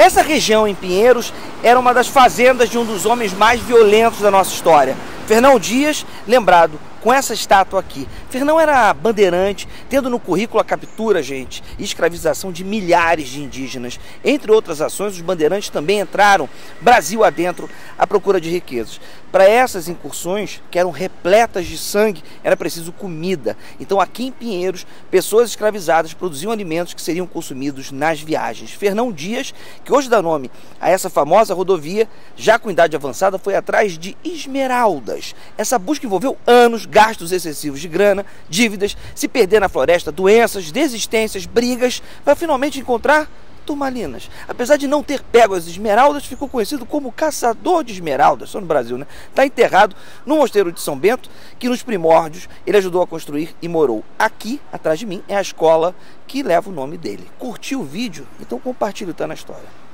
Essa região em Pinheiros era uma das fazendas de um dos homens mais violentos da nossa história, Fernão Dias, lembrado com essa estátua aqui. Fernão era bandeirante, tendo no currículo a captura, gente, e escravização de milhares de indígenas. Entre outras ações, os bandeirantes também entraram Brasil adentro à procura de riquezas. Para essas incursões, que eram repletas de sangue, era preciso comida. Então aqui em Pinheiros, pessoas escravizadas produziam alimentos que seriam consumidos nas viagens. Fernão Dias, que hoje dá nome a essa famosa rodovia, já com idade avançada, foi atrás de esmeraldas. Essa busca envolveu anos, gastos excessivos de grana, dívidas, se perder na floresta, doenças, desistências, brigas, para finalmente encontrar turmalinas. Apesar de não ter pego as esmeraldas, ficou conhecido como caçador de esmeraldas, só no Brasil, né? Está enterrado no mosteiro de São Bento, que nos primórdios ele ajudou a construir e morou. Aqui, atrás de mim, é a escola que leva o nome dele. Curtiu o vídeo? Então compartilhe, tá na história.